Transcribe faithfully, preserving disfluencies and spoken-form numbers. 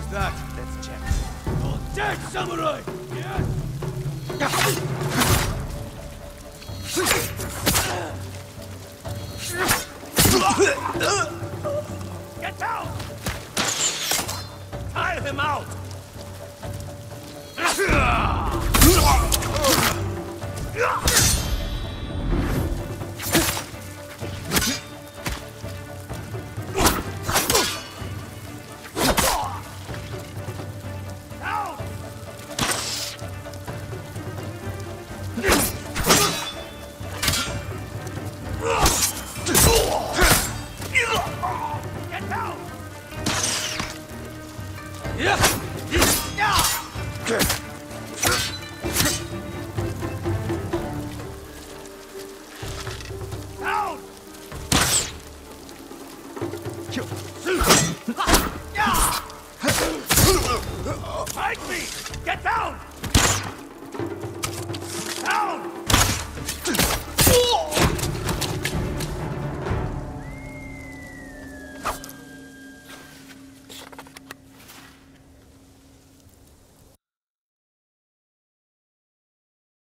that? Let's check. All dead, samurai! Yes! Get down! Tire him out! Fight me! Get down!